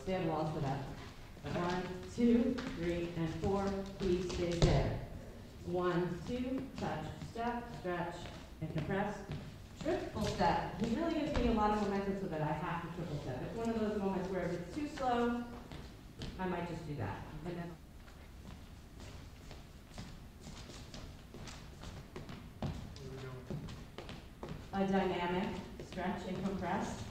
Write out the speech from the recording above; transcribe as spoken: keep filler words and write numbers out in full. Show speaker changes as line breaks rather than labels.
stand walls for that. One, two, three, and four. Please stay there. One, two, touch, step, stretch, and compress. Triple step. He really gives me a lot of momentum so that I have to triple step. It's one of those moments where if it's too slow, I might just do that. And then a dynamic stretch and compress.